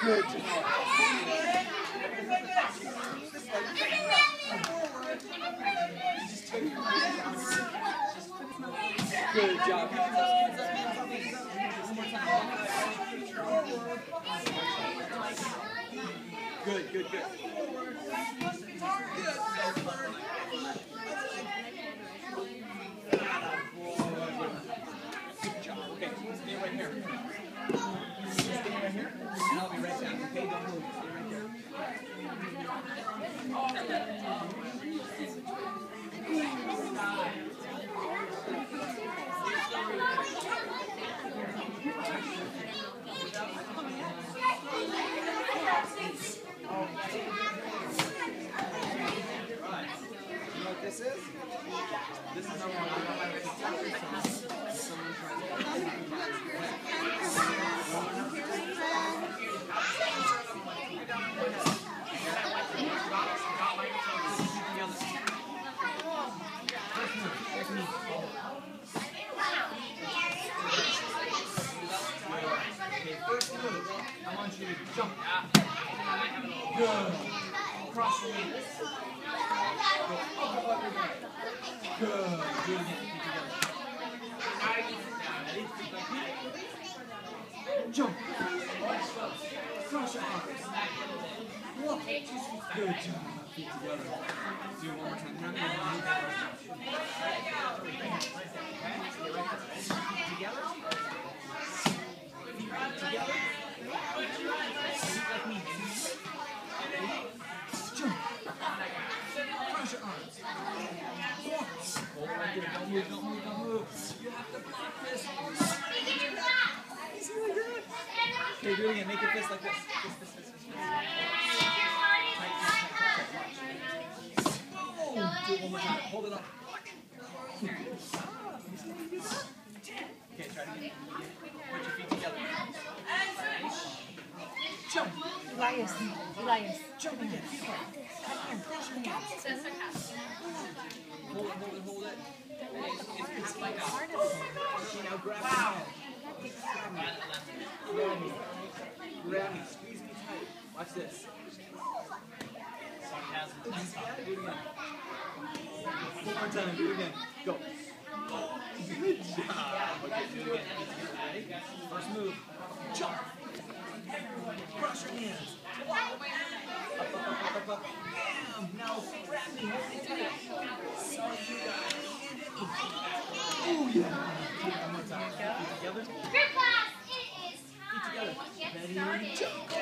Good. Good job. Good, good, good. Good job. Okay, stay right here. Stay right here, and I'll be right back. Okay, don't move. Stay right there. You know what this is? This is number one. First move, I want you to jump. Good. Cross your knees. Go up above your back. Good. Do it again. Keep together. Jump. Cross your arms. Walk. Good job. Feet together. Do it one more time. Together. Together. Like me. Jump. Cross your arms. Walk. Hold it right there. Don't move, don't move, don't move. You have to block this. Easy like that. Okay, do it again. Make your fist like this. This. Tight. Oh, do it one more time. Hold it up. Okay, try it again. Put your feet together. Jump. Elias. Jump again. Hold it. It's like that. Now grab me. Grab me. Squeeze me tight. Watch this. Do it again. One more time. Do it again. Go. Good job. Okay, do it again. Ready? First move. Jump. Cross your hands. Up. Bam. Now grab me. Hold me tight. So you got it. Oh, yeah. One more time. Feet together. Group class, it is Feet together. time. Ready? Jump. Now,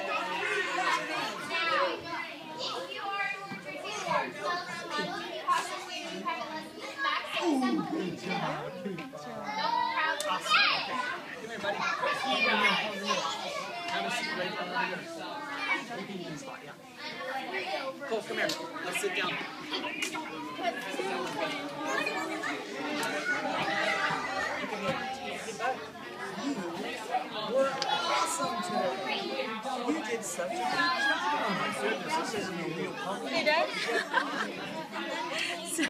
if you are drinking water, you possibly need to have a lesson back. Good job. Awesome. Come here, buddy. Have a seat right down over here. You can use spot, yeah. Cole, come here. Let's sit down. We're awesome today. You did such a good job. Oh my goodness, this isn't a real pumpkin. Hey, Dad.